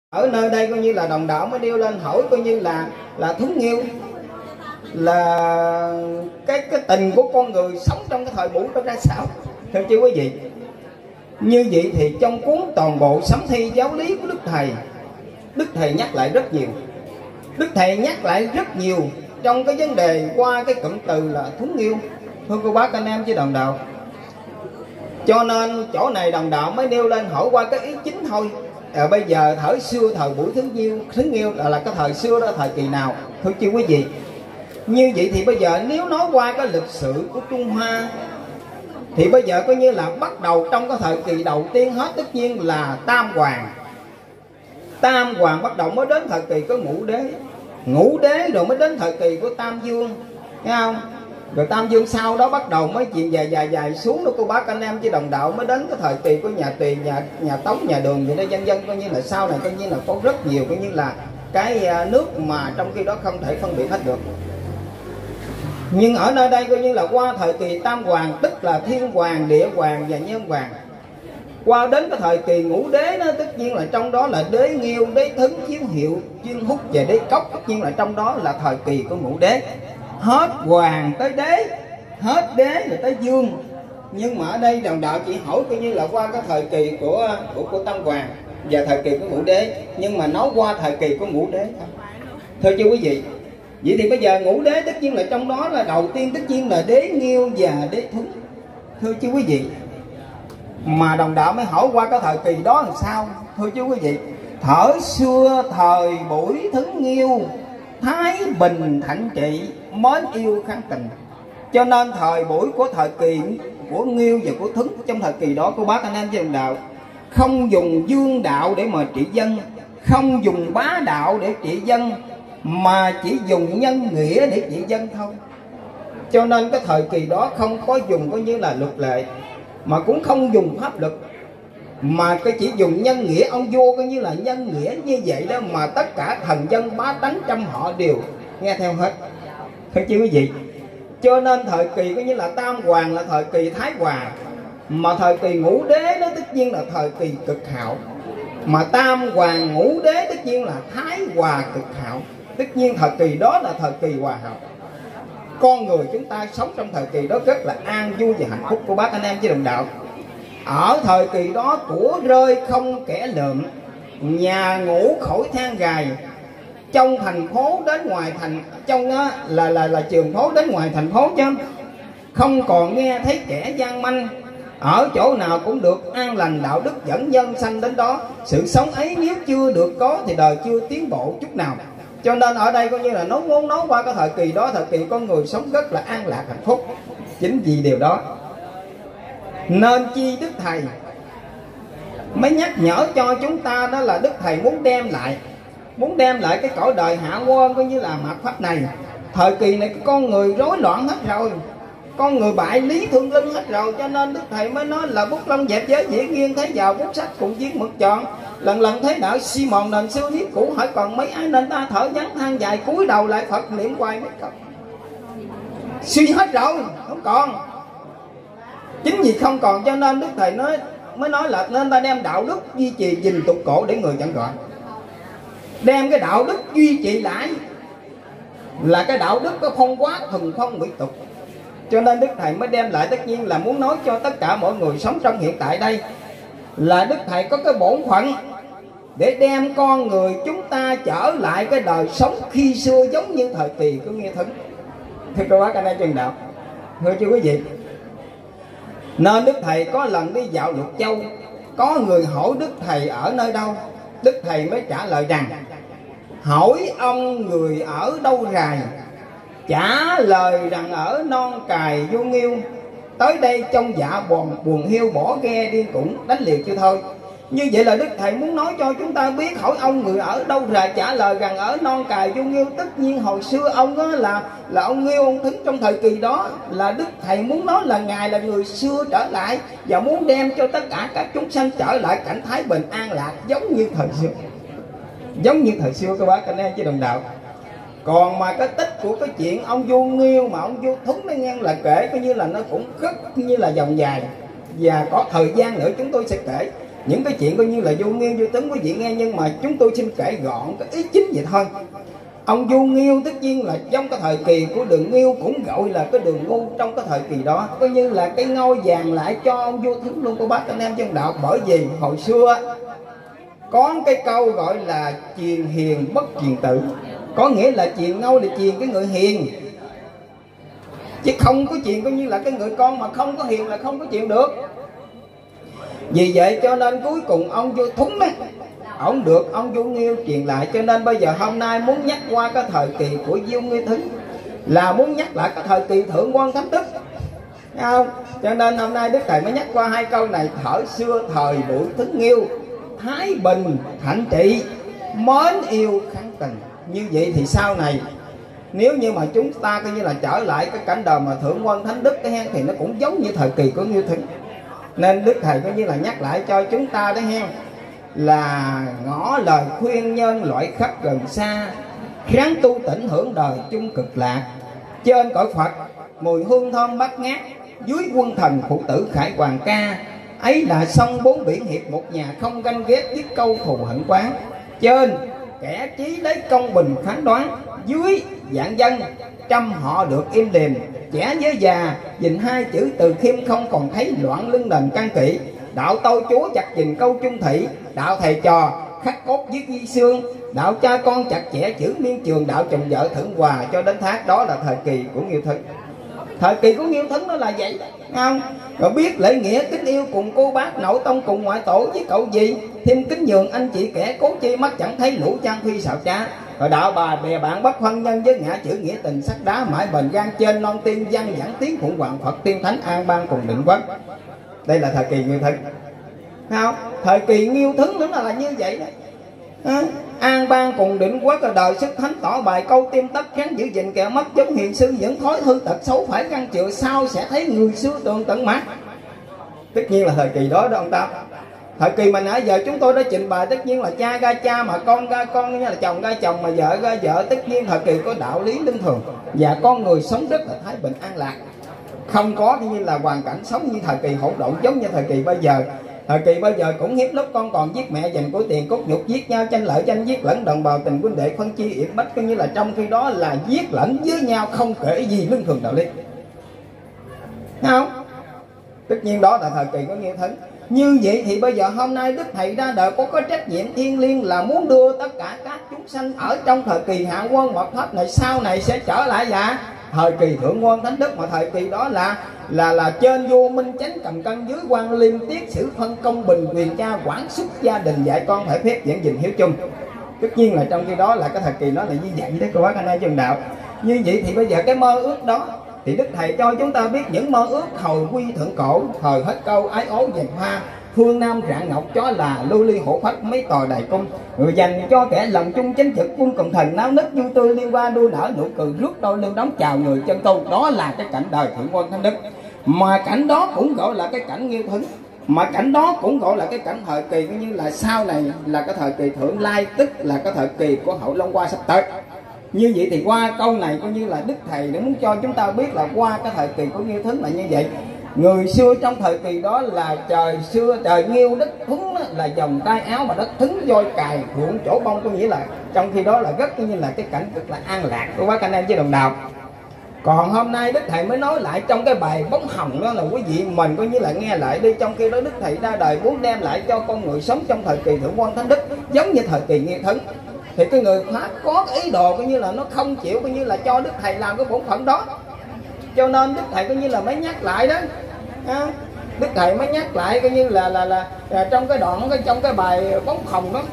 Ở nơi đây coi như là đồng đạo mới điêu lên hỏi coi như là Thuấn Nghiêu là cái tình của con người sống trong cái thời buổi đó ra sao, thưa chứ quý vị. Như vậy thì trong cuốn toàn bộ sấm thi giáo lý của Đức Thầy nhắc lại rất nhiều. Đức Thầy nhắc lại rất nhiều trong cái vấn đề qua cái cụm từ là Thuấn Nghiêu, thưa cô bác anh em chứ đồng đạo. Cho nên chỗ này đồng đạo mới nêu lên hỏi qua cái ý chính thôi. Bây giờ thời xưa thời buổi Thuấn Nghiêu là cái thời xưa đó, thời kỳ nào, thưa chứ quý vị. Như vậy thì bây giờ nếu nói qua cái lịch sử của Trung Hoa thì bây giờ coi như là bắt đầu trong cái thời kỳ đầu tiên hết, tất nhiên là Tam Hoàng. Tam Hoàng bắt đầu mới đến thời kỳ có Ngũ Đế rồi mới đến thời kỳ của Tam Vương, thấy không? Rồi Tam Vương sau đó bắt đầu mới chuyện dài xuống đó cô bác anh em chứ đồng đạo, mới đến cái thời kỳ của nhà Tùy, nhà Tống, nhà Đường vậy đó, dân dân coi như là sau này coi như là có rất nhiều coi như là cái nước mà trong khi đó không thể phân biệt hết được. Nhưng ở nơi đây coi như là qua thời kỳ Tam Hoàng, tức là Thiên Hoàng, Địa Hoàng và Nhân Hoàng. Qua đến cái thời kỳ Ngũ Đế đó, tất nhiên là trong đó là Đế Nghiêu, Đế Thấn, Chiến Hiệu, Chuyên Húc và Đế Cốc. Tất nhiên là trong đó là thời kỳ của Ngũ Đế. Hết hoàng tới đế, hết đế rồi tới vương. Nhưng mà ở đây đồng đạo chỉ hỏi coi như là qua cái thời kỳ của Tam Hoàng và thời kỳ của Ngũ Đế. Nhưng mà nói qua thời kỳ của Ngũ Đế thôi, thưa chứ quý vị. Vậy thì bây giờ Ngũ Đế tất nhiên là trong đó là đầu tiên tất nhiên là Đế Nghiêu và Đế Thuấn, thưa chứ quý vị. Mà đồng đạo mới hỏi qua cái thời kỳ đó làm sao, thưa chứ quý vị. Thời xưa thời buổi Thuấn Nghiêu, thái bình thạnh trị, mến yêu kháng tình. Cho nên thời buổi của thời kỳ của Nghiêu và của Thuấn, trong thời kỳ đó cô bác anh em đồng đạo không dùng vương đạo để mà trị dân, không dùng bá đạo để trị dân, mà chỉ dùng nhân nghĩa để trị dân thôi. Cho nên cái thời kỳ đó không có dùng coi như là luật lệ, mà cũng không dùng pháp luật, mà cái chỉ dùng nhân nghĩa. Ông vua coi như là nhân nghĩa như vậy đó, mà tất cả thần dân bá tánh trăm họ đều nghe theo hết, thấy chưa quý vị. Cho nên thời kỳ coi như là Tam Hoàng là thời kỳ thái hòa, mà thời kỳ Ngũ Đế đó tất nhiên là thời kỳ cực hảo. Mà Tam Hoàng Ngũ Đế tất nhiên là thái hòa cực hảo, tất nhiên thời kỳ đó là thời kỳ hòa hảo. Con người chúng ta sống trong thời kỳ đó rất là an vui và hạnh phúc của bác anh em chứ đồng đạo. Ở thời kỳ đó của rơi không kẻ lượm, nhà ngủ khỏi than gài, trong thành phố đến ngoài thành, trong là trường phố đến ngoài thành phố chứ không còn nghe thấy kẻ gian manh. Ở chỗ nào cũng được an lành đạo đức dẫn dân sanh đến đó. Sự sống ấy nếu chưa được có thì đời chưa tiến bộ chút nào. Cho nên ở đây coi như là nó muốn nói qua cái thời kỳ đó, thời kỳ con người sống rất là an lạc hạnh phúc. Chính vì điều đó nên chi Đức Thầy mới nhắc nhở cho chúng ta, đó là Đức Thầy muốn đem lại cái cõi đời hạ quân coi như là mạt pháp này. Thời kỳ này con người rối loạn hết rồi, con người bại lý thương linh hết rồi. Cho nên Đức Thầy mới nói là bút lông dẹp giới dĩ nghiêng thấy vào bút sách cùng viết mực chọn. Lần lần thấy đạo si mòn nền xưa viết cũ, hỏi còn mấy ai nên ta thở vắng than dài, cúi đầu lại Phật niệm hoài mấy câu. Suy hết rồi, không còn. Chính vì không còn cho nên Đức Thầy mới nói là nên ta đem đạo đức duy trì gìn tục cổ để người chẳng gọi. Đem cái đạo đức duy trì lại là cái đạo đức có phong quá thuần phong mỹ tục. Cho nên Đức Thầy mới đem lại, tất nhiên là muốn nói cho tất cả mọi người sống trong hiện tại đây là Đức Thầy có cái bổn phận để đem con người chúng ta trở lại cái đời sống khi xưa giống như thời kỳ của Nghiêu Thuấn. Thưa cô bác anh em truyền đạo, thưa chưa quý vị. Nên Đức Thầy có lần đi dạo Lục Châu, có người hỏi Đức Thầy ở nơi đâu. Đức Thầy mới trả lời rằng hỏi ông người ở đâu rài, trả lời rằng ở non cài vô Nghiêu. Tới đây trong dạ buồn hiu, bỏ ghe điên cũng đánh liều chưa thôi. Như vậy là Đức Thầy muốn nói cho chúng ta biết hỏi ông người ở đâu rài, trả lời rằng ở non cài vô Nghiêu. Tất nhiên hồi xưa ông đó là ông Nghiêu, ông Thuấn trong thời kỳ đó, là Đức Thầy muốn nói là Ngài là người xưa trở lại và muốn đem cho tất cả các chúng sanh trở lại cảnh thái bình an lạc giống như thời xưa. Giống như thời xưa các bác anh em chứ đồng đạo. Còn mà cái tích của cái chuyện ông vua Nghiêu mà ông vua Thuấn nó nghe là kể coi như là nó cũng rất như là dòng dài, và có thời gian nữa chúng tôi sẽ kể. những cái chuyện coi như là vô nghiêu vô tính quý vị nghe, nhưng mà chúng tôi xin kể gọn cái ý chính vậy thôi. Ông Vô Nghiêu tất nhiên là trong cái thời kỳ của Đường Nghiêu, cũng gọi là cái Đường Ngu trong cái thời kỳ đó, coi như là cái ngôi vàng lại cho ông Vô Thứng luôn cô bác anh em dân đạo. Bởi vì hồi xưa có cái câu gọi là truyền hiền bất truyền tử, có nghĩa là truyền ngôi là truyền cái người hiền, chứ không có chuyện coi như là cái người con mà không có hiền là không có chuyện được. Vì vậy cho nên cuối cùng ông Vô Thúng ấy, ông được ông Vô Nghiêu truyền lại. Cho nên bây giờ hôm nay muốn nhắc qua cái thời kỳ của Vô Nghiêu Thứng là muốn nhắc lại cái thời kỳ Thượng Quan Thánh Đức, thấy không? Cho nên hôm nay Đức Thầy mới nhắc qua hai câu này: thở xưa thời buổi Thứng Nghiêu, thái bình thạnh trị, mến yêu kháng tình. Như vậy thì sau này nếu như mà chúng ta coi như là trở lại cái cảnh đời mà Thượng Quan Thánh Đức cái hen, thì nó cũng giống như thời kỳ của Nghiêu Thứng. Nên Đức Thầy coi như là nhắc lại cho chúng ta đấy hen, là ngỏ lời khuyên nhân loại khắp gần xa, ráng tu tỉnh hưởng đời chung cực lạc. Trên cõi Phật mùi hương thơm bát ngát, dưới quân thần phụ tử khải hoàng ca. Ấy là sông bốn biển hiệp một nhà, không ganh ghét với câu thù hận quán. Trên kẻ trí lấy công bình phán đoán, dưới vạn dân trăm họ được im đềm. Trẻ với già dình hai chữ từ khiêm, không còn thấy loạn lưng đền căn kỵ. Đạo tôi chúa chặt gìn câu chung thủy, đạo thầy trò khắc cốt viết di xương. Đạo cha con chặt chẽ chữ miên trường, đạo chồng vợ thượng hòa cho đến thác. Đó là thời kỳ của Nghiêu Thứng. Thời kỳ của Nghiêu Thứng nó là vậy, không? Rồi biết lễ nghĩa kính yêu cùng cô bác nội tông cùng ngoại tổ với cậu gì, thêm kính nhường anh chị kẻ cố chi, mắt chẳng thấy lũ trang phi xạo trá. Rồi đạo bà bè bạn bất phân nhân với ngã chữ nghĩa tình sắt đá, mãi bền gan trên non tiên văn giảng tiếng phụng hoàng Phật tiên thánh an bang cùng định quốc. Đây là thời kỳ Nghiêu Thứng, không? Thời kỳ Nghiêu Thứng nó là như vậy đó. An bang cùng định quốc là đời sức thánh tỏ bài câu tim tất kháng giữ gìn kẻ mất giống hiền sư dẫn thói hư tật xấu phải găng chữa, sau sẽ thấy người xưa tường tận mắt. Tất nhiên là thời kỳ đó đó ông ta. Thời kỳ mà nãy giờ chúng tôi đã trình bày tất nhiên là cha ra cha, mà con ra con, như là chồng ra chồng, mà vợ ra vợ. Tất nhiên thời kỳ có đạo lý lương thường và con người sống rất là thái bình an lạc, không có như là hoàn cảnh sống như thời kỳ hỗn độn giống như thời kỳ bây giờ. Thời kỳ bây giờ cũng hiếp lúc con còn giết mẹ giành của tiền cốt nhục, giết nhau tranh lợi tranh giết lẫn đồng bào tình huynh đệ phân chia yểm bách, coi như là trong khi đó là giết lẫn với nhau không kể gì lương thường đạo lý, thấy không? Tất nhiên đó là thời kỳ có Nghiêu Thứng. Như vậy thì bây giờ hôm nay Đức Thầy ra đời có cái trách nhiệm thiêng liêng là muốn đưa tất cả các chúng sanh ở trong thời kỳ hạ quân mật thấp này sau này sẽ trở lại dạ thời kỳ Thượng Quan Thánh Đức. Mà thời kỳ đó là trên vua minh chánh cầm cân, dưới quan liêm tiết xử phân công bình, quyền cha quản sức gia đình dạy con phải phép dẫn gìn hiếu chung. Tất nhiên là trong khi đó là cái thời kỳ đó là như vậy đấy cô bác anh em dân đạo. Như vậy thì bây giờ cái mơ ước đó thì Đức Thầy cho chúng ta biết những mơ ước hồi quy thượng cổ, thời hết câu ái ố dèm hoa, phương nam rạng ngọc chó là lưu ly hổ phách mấy tòa đại cung. Người dành cho kẻ lòng chung chánh trực, quân cộng thần náo nức vui tươi liên qua đua nở nụ cười rước đôi lưng đóng chào người chân tu. Đó là cái cảnh đời Thượng Quan Thánh Đức, mà cảnh đó cũng gọi là cái cảnh Nghiêu Thứng, mà cảnh đó cũng gọi là cái cảnh thời kỳ cũng như là sau này là cái thời kỳ Thượng Lai, tức là cái thời kỳ của Hậu Long Hoa sắp tới. Như vậy thì qua câu này coi như là Đức Thầy để muốn cho chúng ta biết là qua cái thời kỳ của Nghiêu Thứng là như vậy. Người xưa trong thời kỳ đó là trời xưa trời Nghiêu đất Thứng là dòng tay áo, mà đất Thứng voi cài ruộng chỗ bông, có nghĩa là trong khi đó là rất như là cái cảnh cực là an lạc của bác anh em với đồng đạo. Còn hôm nay Đức Thầy mới nói lại trong cái bài bóng hồng đó là quý vị mình coi như là nghe lại đi. Trong khi đó Đức Thầy ra đời muốn đem lại cho con người sống trong thời kỳ Thượng Quan Thánh Đức giống như thời kỳ Nghiêu Thứng. Thì cái người Pháp có cái ý đồ coi như là nó không chịu coi như là cho Đức Thầy làm cái bổn phận đó, cho nên Đức Thầy coi như là mới nhắc lại đó. Đức Thầy mới nhắc lại coi như là trong cái đoạn trong cái bài bóng hồng đó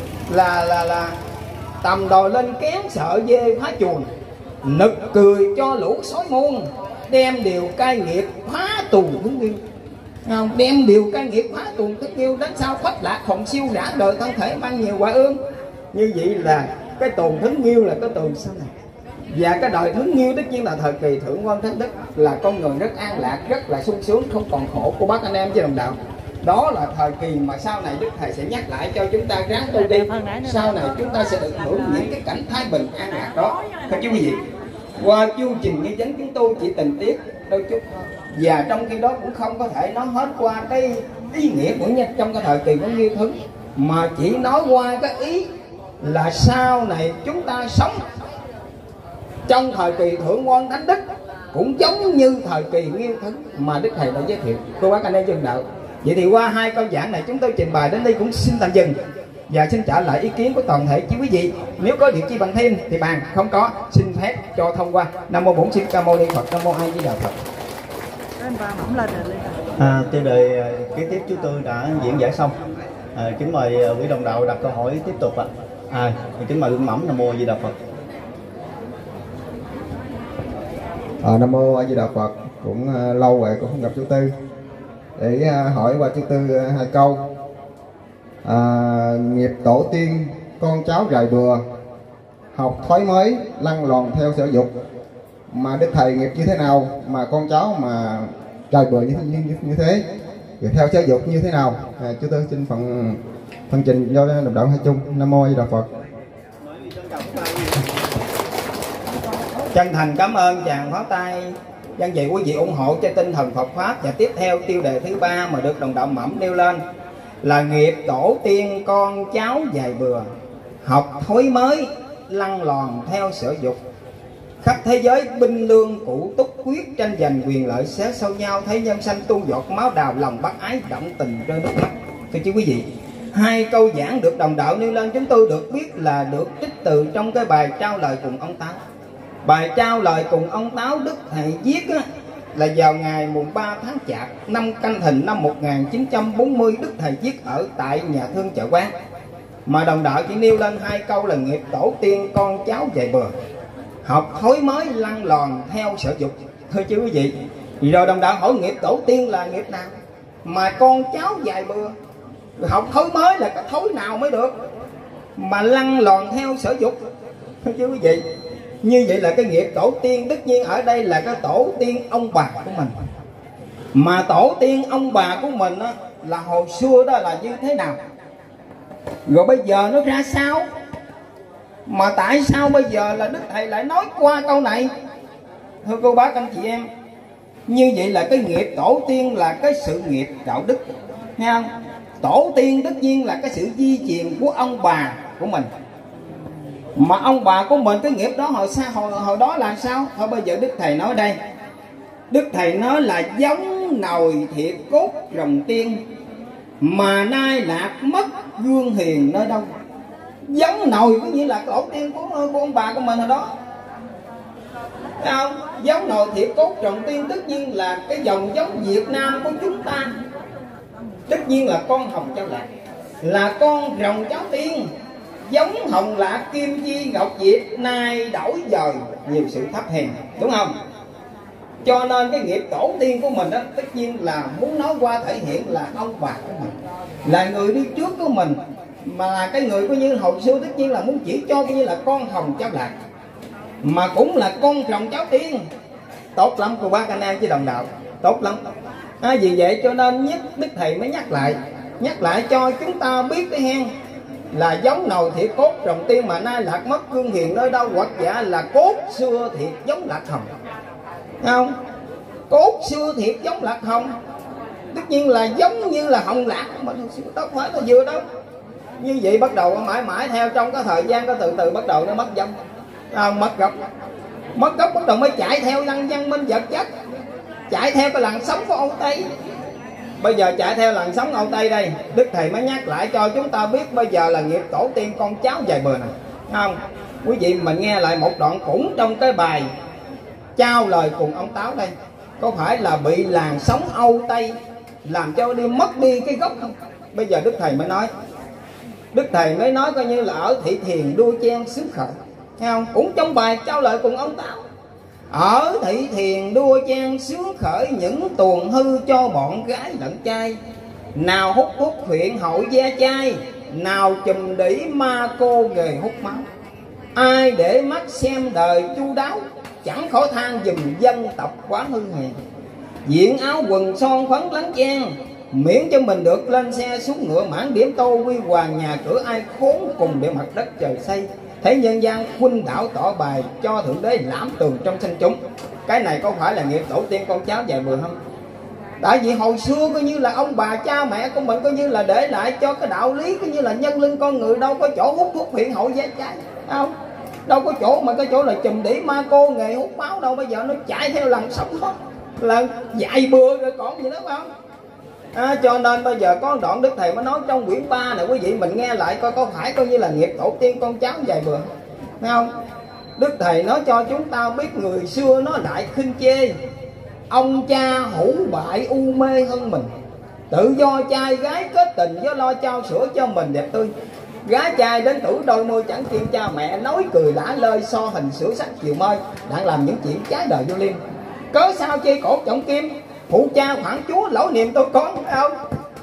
là tầm đòi lên kén sợ dê phá chuồng, nực cười cho lũ sói môn, đem điều cai nghiệt phá tù Thứng Nghiêu. Đem điều cai nghiệt phá tù Thứng Nghiêu, đến sau khuếch lạc hồng siêu rã đời thân thể mang nhiều quả ương. Như vậy là cái tồn Thứng Nghiêu là cái tồn sau này. Và cái đời Thứng Nghiêu tất nhiên là thời kỳ Thượng Quan Thánh Đức, là con người rất an lạc, rất là sung sướng, không còn khổ của bác anh em với đồng đạo. Đó là thời kỳ mà sau này Đức Thầy sẽ nhắc lại cho chúng ta ráng tu đi. Sau này chúng ta sẽ được hưởng những cái cảnh thái bình an lạc đó. Thưa quý vị, qua chương trình nghi vấn chúng tôi chỉ tình tiết đôi chút thôi. Và trong khi đó cũng không có thể nói hết qua cái ý nghĩa của nhân trong cái thời kỳ của Nghiêu Thứ, mà chỉ nói qua cái ý là sau này chúng ta sống trong thời kỳ Thượng Quan Thánh Đức cũng giống như thời kỳ Nghiêu Thứ mà Đức Thầy đã giới thiệu. Cô bác anh em dân đạo, vậy thì qua hai câu giảng này chúng tôi trình bày đến đây cũng xin tạm dừng và xin trả lại ý kiến của toàn thể quý vị. Nếu có điều chi bằng thêm thì bàn, không có xin phép cho thông qua. Nam mô Bổn Sư Ca Mâu Ni Phật. Nam mô A Di Đà Phật. Tiêu đề kế tiếp chúng tôi đã diễn giải xong. Kính mời quý đồng đạo đặt câu hỏi tiếp tục ạ. Kính mời Linh Mẫm. Nam mô A Di Đà Phật. Nam mô A Di Đà Phật. Cũng lâu rồi cũng không gặp chú Tư, để hỏi qua chú Tư hai câu. Nghiệp tổ tiên con cháu rài bừa, học thói mới lăn lòn theo sở dục, mà Đức Thầy nghiệp như thế nào mà con cháu mà rài bừa như thế, rồi theo sở dục như thế nào? Chú Tư xin phân trình cho đồng đạo hai chung. Nam mô A Di Đà Phật. Chân thành cảm ơn chàng pháo tay. Dân vậy quý vị ủng hộ cho tinh thần Phật Pháp. Và tiếp theo tiêu đề thứ ba mà được đồng đạo Mẫm nêu lên là nghiệp tổ tiên con cháu dài bừa, học thói mới lăn lòn theo sở dục. Khắp thế giới binh lương cụ túc quyết tranh giành quyền lợi xé sâu nhau, thấy nhân sanh tu giọt máu đào, lòng bác ái động tình rơi nước mắt. Thưa chứ quý vị, hai câu giảng được đồng đạo nêu lên chúng tôi được biết là được trích từ trong cái bài trao lời cùng ông Táo. Bài trao lời cùng ông Táo Đức Thầy viết là vào ngày mùng 3 tháng Chạp năm Canh Thìn năm 1940. Đức Thầy viết ở tại nhà thương Chợ Quán, mà đồng đạo chỉ nêu lên hai câu là nghiệp tổ tiên con cháu dài bừa, học thói mới lăn lòn theo sở dục. Thôi chứ quý vị, rồi đồng đạo hỏi nghiệp tổ tiên là nghiệp nào mà con cháu dài bừa, học thói mới là cái thói nào mới được mà lăn lòn theo sở dục? Thôi chứ quý vị, như vậy là cái nghiệp tổ tiên. Tất nhiên ở đây là cái tổ tiên ông bà của mình, mà tổ tiên ông bà của mình á, là hồi xưa đó là như thế nào, rồi bây giờ nó ra sao, mà tại sao bây giờ là Đức Thầy lại nói qua câu này? Thưa cô bác anh chị em, như vậy là cái nghiệp tổ tiên là cái sự nghiệp đạo đức, nghe không? Tổ tiên tất nhiên là cái sự di truyền của ông bà của mình, mà ông bà của mình cái nghiệp đó hồi đó là sao? Thôi bây giờ Đức Thầy nói đây, Đức Thầy nói là giống nồi thiệt cốt rồng tiên, mà nay lạc mất gương hiền nơi đâu. Giống nồi có nghĩa là tổ tiên của ông bà của mình hồi đó, thấy không? Giống nồi thiệt cốt rồng tiên tất nhiên là cái dòng giống Việt Nam của chúng ta. Tất nhiên là con Hồng Châu Lạc là con rồng cháu tiên, giống Hồng Lạc Kim Chi Ngọc Diệp, nay đổi dời nhiều sự thấp hèn, đúng không? Cho nên cái nghiệp tổ tiên của mình đó, tất nhiên là muốn nói qua thể hiện là ông bà của mình, là người đi trước của mình, mà là cái người coi như hồi xưa tất nhiên là muốn chỉ cho coi như là con Hồng Cháu Lạc, mà cũng là con rồng cháu tiên. Tốt lắm cô bác anh em chứ đồng đạo, tốt lắm. Vì vậy cho nên Đức Thầy mới nhắc lại cho chúng ta biết cái hen là giống nồi thiệt cốt rồng tiên, mà nay lạc mất gương hiền nơi đâu, hoặc giả là cốt xưa thiệt giống Lạc Hồng, thấy không? Cốt xưa thiệt giống Lạc Hồng, tất nhiên là giống như là Hồng Lạc của mình, đâu phải là vừa đâu. Như vậy bắt đầu mãi theo trong cái thời gian có từ bắt đầu nó mất giống, mất gốc bắt đầu mới chạy theo văn minh vật chất, chạy theo cái làn sóng của Âu Tây. Bây giờ chạy theo làn sóng Âu Tây đây, Đức Thầy mới nhắc lại cho chúng ta biết bây giờ là nghiệp tổ tiên con cháu dài bừa này, không? Quý vị mình nghe lại một đoạn cũng trong cái bài trao lời cùng ông Táo đây, có phải là bị làn sóng Âu Tây làm cho mất đi cái gốc không? Bây giờ Đức Thầy mới nói coi như là ở Thị Thiền Đua Chen xứ Khởi, thấy không? Cũng trong bài trao lời cùng ông Táo, ở Thị Thiền Đua Chen xứ Khởi, những tuồng hư cho bọn gái lẫn trai, nào hút thuốc huyện hội gia trai, nào chùm đỉ ma cô nghề hút máu. Ai để mắt xem đời chu đáo, chẳng khó than dùm dân tộc quá hư hèn. Diện áo quần son phấn lắng trang, miễn cho mình được lên xe xuống ngựa, mãn điểm tô quy hoàng nhà cửa ai khốn cùng để mặt đất trời xây. Thấy nhân gian khuynh đảo tỏ bài, cho thượng đế lãm tường trong sanh chúng. Cái này có phải là nghiệp tổ tiên con cháu dài bừa không? Tại vì hồi xưa coi như là ông bà cha mẹ của mình coi như là để lại cho cái đạo lý coi như là nhân linh con người, đâu có chỗ hút thuốc phiện hội giá trái, không? Đâu có chỗ mà cái chỗ là chùm đĩ ma cô nghề hút máu đâu. Bây giờ nó chạy theo làn sóng đó là dạy bừa rồi còn gì nữa phải không? Cho nên bây giờ có đoạn Đức Thầy mới nói trong quyển 3 này, quý vị mình nghe lại coi có phải coi như là nghiệp tổ tiên con cháu dạy bừa, phải không? Đức Thầy nói cho chúng ta biết người xưa nó lại khinh chê ông cha hủ bại u mê hơn mình, tự do trai gái kết tình do lo trao sữa cho mình đẹp tươi. Gái trai đến tuổi đôi mươi chẳng kiên cha mẹ, nói cười lả lơi so hình sửa sắc chiều mơi, đang làm những chuyện trái đời vô liêm. Cớ sao chê cổ trọng kim, phụ cha khoản chúa lỗi niệm tôi con, phải không?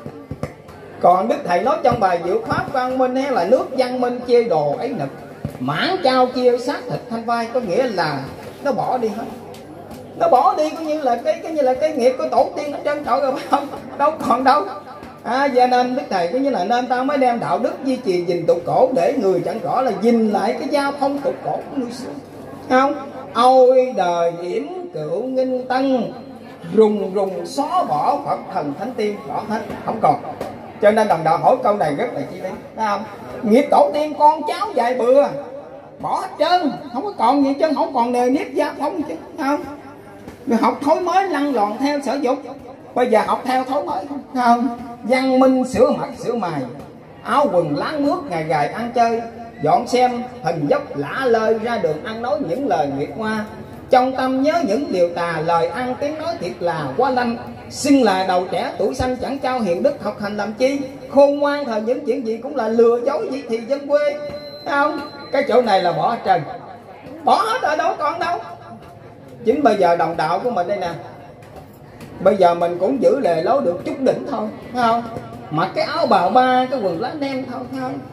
Còn Đức Thầy nói trong bài Diệu Pháp Văn Minh hay là nước văn minh chê đồ ấy nực, mãn trao chia xác thịt thanh vai, có nghĩa là nó bỏ đi hết, nó bỏ đi coi như là cái nghiệp của tổ tiên nó trân trọi rồi, phải không? Đâu còn đâu. Cho nên Đức Thầy coi như là nên ta mới đem đạo đức duy trì gìn tục cổ, để người chẳng rõ là gìn lại cái gia phong tục cổ của người xưa, không? Ôi đời yểm cựu nghinh tân, rùng rùng xóa bỏ Phật thần thánh tiên, bỏ hết không còn. Cho nên đồng đạo hỏi câu này rất là chi lý, thấy không? Nghiệp tổ tiên con cháu dạy bừa, bỏ hết trơn, không có còn gì trơn, không còn nề nếp gia phong chứ, không? Rồi học thói mới lăn lòn theo sở dục, bây giờ học theo thói mới, không? Văn minh sửa mặt sửa mày, áo quần láng mướt ngày gài ăn chơi, dọn xem hình dốc lả lơi ra đường ăn nói những lời nghiệt hoa, trong tâm nhớ những điều tà, lời ăn tiếng nói thiệt là quá lanh, xưng là đầu trẻ tuổi xanh chẳng trao hiền đức, học hành làm chi, khôn ngoan thời những chuyện gì cũng là lừa dối gì thì dân quê, thấy không? Cái chỗ này là bỏ hết trơn, bỏ hết rồi, đâu còn đâu. Chính bây giờ đồng đạo của mình đây nè, bây giờ mình cũng giữ lề lối được chút đỉnh thôi, thấy không? Mặc cái áo bào ba, cái quần lá nem thôi, thấy không?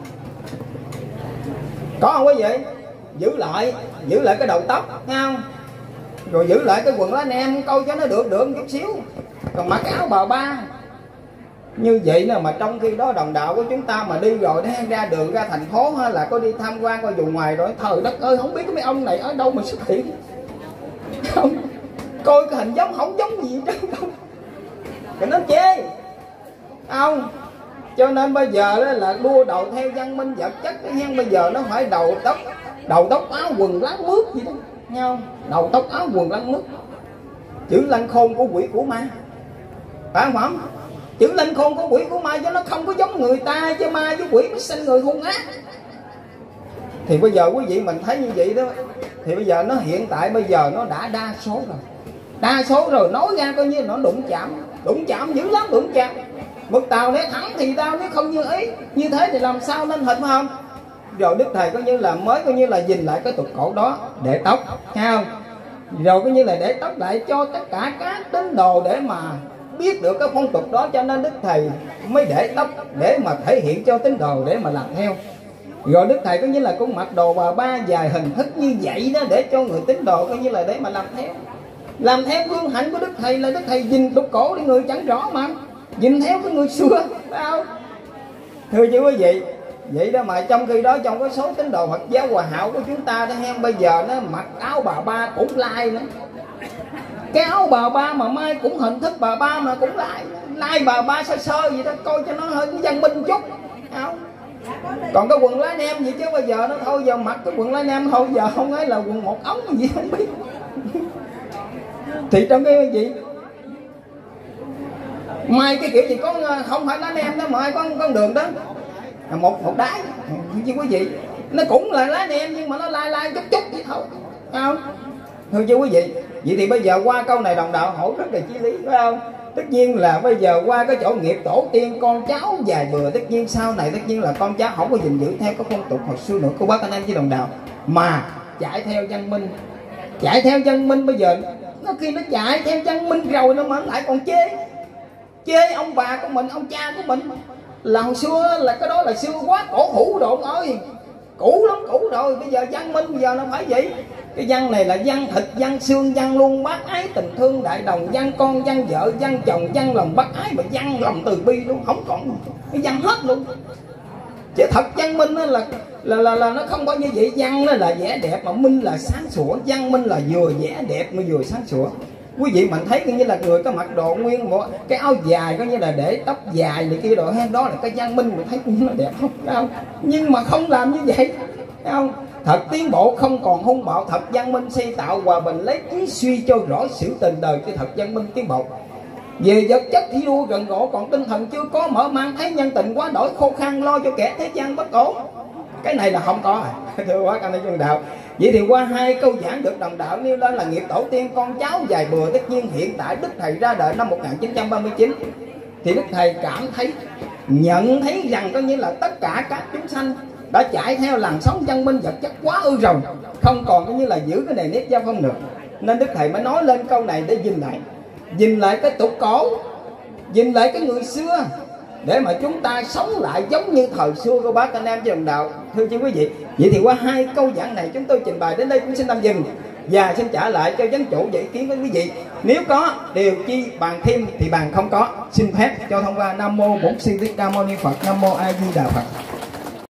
Có không quý vị? Giữ lại cái đầu tóc, thấy không? Rồi giữ lại cái quần lá nem coi cho nó được chút xíu. Còn mặc cái áo bào ba như vậy nè, mà trong khi đó đồng đạo của chúng ta mà đi rồi đó, ra đường ra thành phố hay là có đi tham quan coi vùng ngoài rồi, trời đất ơi, không biết cái mấy ông này ở đâu mà xuất hiện, không? Coi cái hình giống không giống gì hết trơn, thì nó chê, không? Cho nên bây giờ đó là đua đầu theo văn minh vật chất cái hen, bây giờ nó phải đầu tóc áo quần láng mướt gì đó, nghe không? Đầu tóc áo quần láng mướt, chữ lanh khôn của quỷ của ma, phải không? Chữ lanh khôn của quỷ của ma cho nó không có giống người ta, chứ ma với quỷ mới sinh người hung ác. Thì bây giờ quý vị mình thấy như vậy đó, thì bây giờ nó hiện tại bây giờ nó đã đa số rồi, nói ra coi như nó đụng chạm dữ lắm, đụng chạm. Mực tàu nếu thẳng thì tao, nếu không như ý, như thế thì làm sao nên hình, phải không? Rồi Đức Thầy coi như là mới coi như là nhìn lại cái tục cổ đó, để tóc, thấy không? Rồi coi như là để tóc lại cho tất cả các tín đồ để mà biết được cái phong tục đó, cho nên Đức Thầy mới để tóc để mà thể hiện cho tín đồ để mà làm theo. Rồi Đức Thầy coi như là cũng mặc đồ bà ba dài hình thức như vậy đó, để cho người tín đồ coi như là để mà làm theo gương hạnh của Đức Thầy, là Đức Thầy nhìn tục cổ để người chẳng rõ mà nhìn theo cái người xưa, phải không? Thưa chứ quý vị, vậy đó mà trong khi đó trong cái số tín đồ Phật giáo Hòa Hảo của chúng ta đó hen, bây giờ nó mặc áo bà ba cũng lai nữa, cái áo bà ba mà mai cũng hình thức bà ba mà cũng lai bà ba sơ vậy đó, coi cho nó hơi văn minh chút, không? Còn cái quần lá nem gì chứ bây giờ nó thôi, giờ mặc cái quần lá nem thôi, giờ không ấy là quần một ống gì không biết. Thì trong cái gì mai cái kiểu gì có không phải lá nem đó, mà ai có con đường đó một đáy chứ quý vị, nó cũng là lá nem nhưng mà nó lai chút vậy thôi, phải không? Thưa chứ quý vị, vậy thì bây giờ qua câu này đồng đạo hỏi rất là chí lý, phải không? Tất nhiên là bây giờ qua cái chỗ nghiệp tổ tiên con cháu dài bừa, tất nhiên sau này tất nhiên là con cháu không có gìn giữ theo cái phong tục hồi xưa nữa, cô bác anh em với đồng đạo, mà chạy theo văn minh. Bây giờ nó khi nó chạy theo văn minh rồi nó mà lại còn chê ông bà của mình, ông cha của mình là hồi xưa là cái đó là xưa quá cổ hủ độn ơi, cũ lắm, cũ rồi. Bây giờ văn minh bây giờ nó phải vậy. Cái văn này là văn thịt, văn xương, văn luôn bác ái tình thương đại đồng, văn con, văn vợ, văn chồng, văn lòng bác ái, mà văn lòng từ bi luôn, không còn cái văn hết luôn. Chứ thật văn minh là nó không có như vậy. Văn nó là vẻ đẹp mà minh là sáng sủa, văn minh là vừa vẻ đẹp mà vừa sáng sủa. Quý vị mình thấy coi như là người có mặc đồ nguyên bộ cái áo dài, coi như là để tóc dài này kia đồ, hay đó là cái văn minh, mình thấy cũng nó đẹp không? Nhưng mà không làm như vậy, thấy không? Thật tiến bộ không còn hung bạo, thật văn minh xây tạo hòa bình, lấy trí suy cho rõ sự tình đời, chứ thật văn minh tiến bộ. Về vật chất thi đua gần gũi, còn tinh thần chưa có mở mang, thấy nhân tình quá đổi khô khan, lo cho kẻ thế gian bất ổn. Cái này là không có thưa quá các đồng đạo. Vậy thì qua 2 câu giảng được đồng đạo nêu lên là nghiệp tổ tiên con cháu dài bừa. Tất nhiên hiện tại Đức Thầy ra đời năm 1939 thì Đức Thầy cảm thấy, nhận thấy rằng coi như là tất cả các chúng sanh đã chạy theo làn sóng văn minh vật chất quá ư rồi, không còn coi như là giữ cái nề nếp giao phong nữa. Nên Đức Thầy mới nói lên câu này để nhìn lại cái tục cổ, nhìn lại cái người xưa, để mà chúng ta sống lại giống như thời xưa của bác anh em với đồng đạo. Thưa chị quý vị, vậy thì qua 2 câu giảng này chúng tôi trình bày đến đây cũng xin tạm dừng và xin trả lại cho chánh chủ và ý kiến với quý vị. Nếu có điều chi bàn thêm thì bàn không có, xin phép cho thông qua. Nam mô Bổn Sư Thích Ca Mâu Ni Phật. Nam mô A Di Đà Phật.